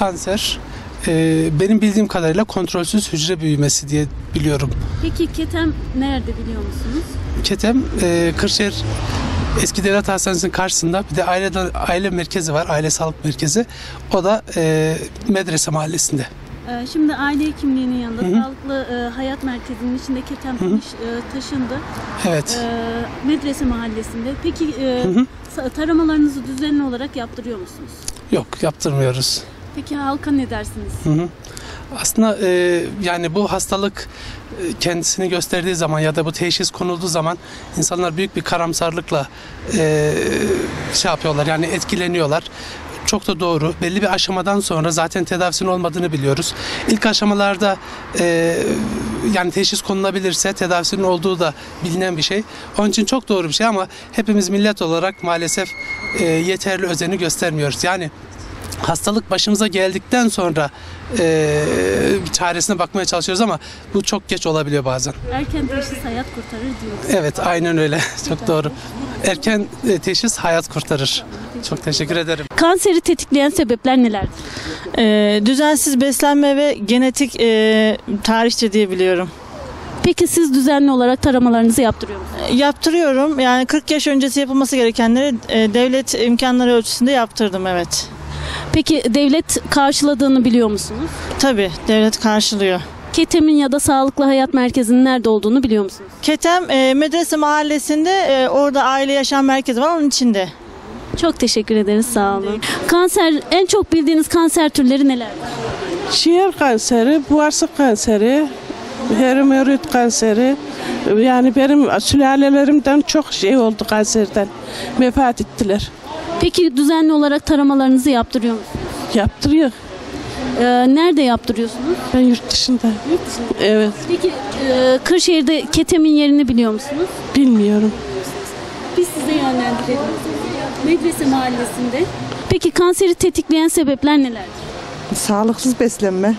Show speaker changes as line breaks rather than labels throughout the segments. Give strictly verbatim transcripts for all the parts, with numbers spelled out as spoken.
kanser e, benim bildiğim kadarıyla kontrolsüz hücre büyümesi diye biliyorum.
Peki ketem nerede biliyor musunuz?
Ketem e, Kırşehir Eski Devlet Hastanesi'nin karşısında bir de aile, aile merkezi var, aile sağlık merkezi. O da e, Medrese Mahallesi'nde.
Şimdi aile hekimliğinin yanında Hı-hı. sağlıklı e, hayat merkezinin içinde ketem taş, e, taşındı.
Evet.
E, Medrese Mahallesi'nde. Peki e, taramalarınızı düzenli olarak yaptırıyor musunuz?
Yok, yaptırmıyoruz.
Peki halka ne dersiniz?
Hı hı. Aslında e, yani bu hastalık e, kendisini gösterdiği zaman ya da bu teşhis konulduğu zaman insanlar büyük bir karamsarlıkla e, şey yapıyorlar, yani etkileniyorlar. Çok da doğru. Belli bir aşamadan sonra zaten tedavisinin olmadığını biliyoruz. İlk aşamalarda e, yani teşhis konulabilirse tedavisinin olduğu da bilinen bir şey. Onun için çok doğru bir şey ama hepimiz millet olarak maalesef e, yeterli özeni göstermiyoruz. Yani hastalık başımıza geldikten sonra e, çaresine bakmaya çalışıyoruz ama bu çok geç olabiliyor bazen.
Erken teşhis hayat kurtarır diyoruz.
Evet, aynen öyle. Çok doğru. Erken teşhis hayat kurtarır. Çok teşekkür ederim.
Kanseri tetikleyen sebepler nelerdir?
Ee, düzensiz beslenme ve genetik e, tarihçe diye biliyorum.
Peki siz düzenli olarak taramalarınızı yaptırıyor musunuz?
E, yaptırıyorum. Yani kırk yaş öncesi yapılması gerekenleri e, devlet imkanları ölçüsünde yaptırdım, evet.
Peki devlet karşıladığını biliyor musunuz?
Tabii, devlet karşılıyor.
Ketem'in ya da Sağlıklı Hayat Merkezi'nin nerede olduğunu biliyor musunuz?
Ketem e, Medrese Mahallesi'nde, e, orada aile yaşam merkezi var, onun içinde.
Çok teşekkür ederiz, sağ olun. Kanser, en çok bildiğiniz kanser türleri nelerdir?
Ciğer kanseri, bağırsak kanseri, hemoroid kanseri. Yani benim sülalelerimden çok şey oldu kanserden. Vefat ettiler.
Peki düzenli olarak taramalarınızı yaptırıyor musunuz?
Yaptırıyor.
Ee, nerede yaptırıyorsunuz?
Ben yurt dışında.
Yurt dışında.
Evet.
Peki e, Kırşehir'de Ketem'in yerini biliyor musunuz?
Bilmiyorum.
Biz size yönlendirelim. Medrese Mahallesi'nde. Peki kanseri tetikleyen sebepler nelerdir?
Sağlıksız beslenme,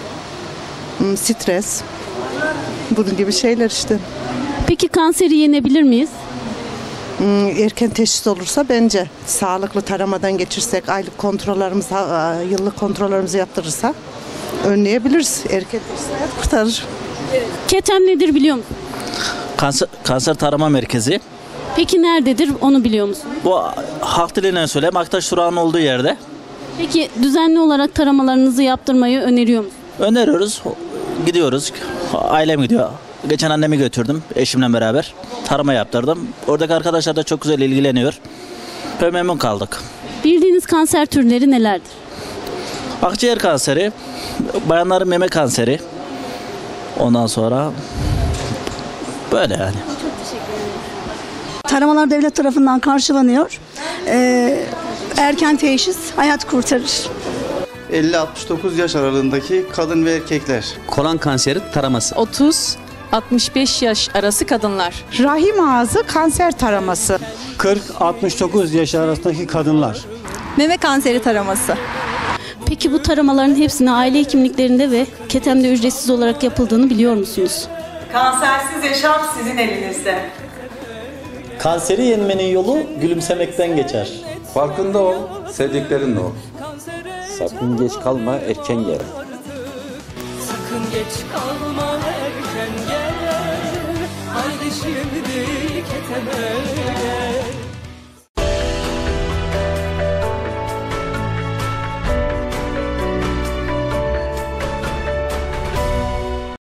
stres, bunun gibi şeyler işte.
Peki kanseri yenebilir miyiz?
Erken teşhis olursa bence sağlıklı taramadan geçirsek, aylık kontrollerimizi, yıllık kontrollerimizi yaptırırsak önleyebiliriz. Erken teşhis hayat kurtarır.
Evet. Ketem nedir biliyor musun?
Kanser, kanser tarama merkezi.
Peki nerededir onu biliyor musun?
Bu halk diliyle söyleyeyim, Aktaş durağının olduğu yerde.
Peki düzenli olarak taramalarınızı yaptırmayı öneriyor musun?
Öneriyoruz, gidiyoruz. Ailem gidiyor. Geçen annemi götürdüm eşimle beraber. Tarama yaptırdım. Oradaki arkadaşlar da çok güzel ilgileniyor. Ve memnun kaldık.
Bildiğiniz kanser türleri nelerdir?
Akciğer kanseri, bayanların meme kanseri. Ondan sonra böyle yani.
Çok teşekkür ederim.
Taramalar devlet tarafından karşılanıyor. Ee, erken teşhis hayat kurtarır.
elli altmış dokuz yaş aralığındaki kadın ve erkekler.
Kolon kanseri taraması.
otuz altmış beş yaş arası kadınlar.
Rahim ağzı kanser taraması.
kırk altmış dokuz yaş arasındaki kadınlar.
Meme kanseri taraması.
Peki bu taramaların hepsini aile hekimliklerinde ve Ketem'de ücretsiz olarak yapıldığını biliyor musunuz?
Kansersiz yaşam sizin elinizde.
Kanseri yenmenin yolu gülümsemekten geçer.
Farkında ol, sevdiklerinle ol.
Sakın geç kalma, erken gel.
Sakın geç kalma, erken gel. Haydi şimdi Ketem'e.